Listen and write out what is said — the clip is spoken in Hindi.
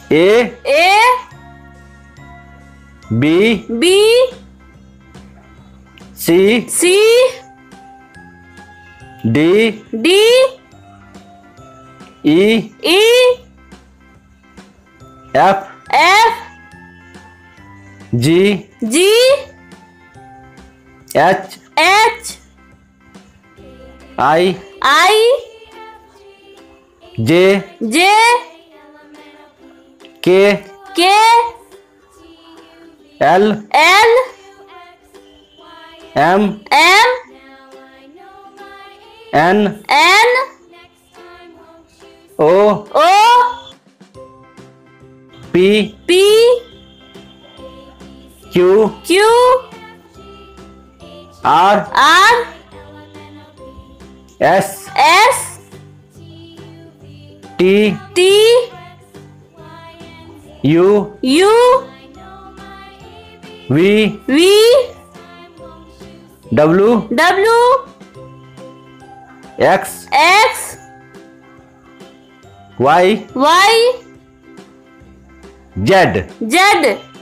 A B C D E F G H I J K L M N O P Q R S T U V W X Y Z